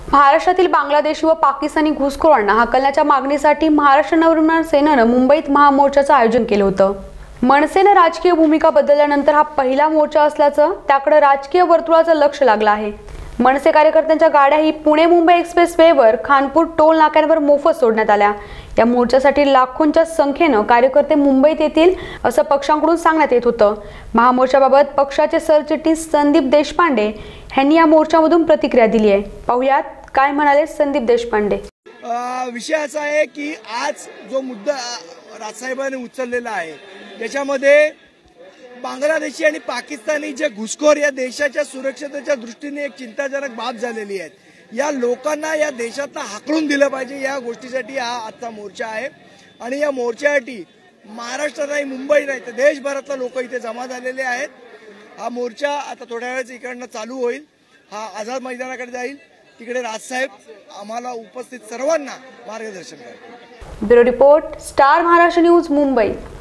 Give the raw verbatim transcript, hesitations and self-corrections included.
महाराष्ट्रातील बांगलादेशी व पाकिस्तानी घुसखोरांना हाकलण्याच्या मागणीसाठी महाराष्ट्र नवनिर्माण सेनेनं मुंबईत महामोर्चाचं आयोजन केलं होतं। मनसेनं राजकीय भूमिका बदलल्यानंतर हा पहिला मोर्चा असल्याचं त्याकडे राजकीय वर्तुळाचं लक्ष लागलं आहे। मनसे कार्यकर्त्यांच्या गाड्याही पुणे मुंबई एक्सप्रेस वेवर खानपूर टोल नाक्यांवर मोफत सोडण्यात आल्या। या मोर्चासाठी लाखोंच्या संख्येनं कार्यकर्ते मुंबईत येतील असं पक्षांकडून सांगण्यात येत होतं। महामोर्चाबाबत पक्षाचे सरचिटणीस संदीप देशपांडे यांनी या मोर्चामधून प्रतिक्रिया दिली आहे। पाहुयात काय म्हणाले संदीप देशपांडे। विषय असा आहे की आज जो मुद्दा राजसाहेबांनी उचललेला आहे त्याच्यामध्ये बांगलादेशी आणि पाकिस्तानी जे घुसखोर या देशाच्या सुरक्षतेच्या दृष्टीने एक चिंताजनक बाब झालेली आहे। या लोकांना या देशातून हाकलून दिलं पाहिजे, या गोष्टीसाठी हा आजचा मोर्चा आहे। आणि या मोर्चासाठी महाराष्ट्र नाही, मुंबई नाही तर देशभरातले लोक इथे जमा झालेले आहेत। हा मोर्चा आता थोड्या वेळाच इकडनं चालू होईल, हा आझाद मैदानाकडे जाईल, तिकडे राजसाहेब आम्हाला उपस्थित सर्वांना मार्गदर्शन करतील। Bureau report, star Maharashtra news, Mumbai.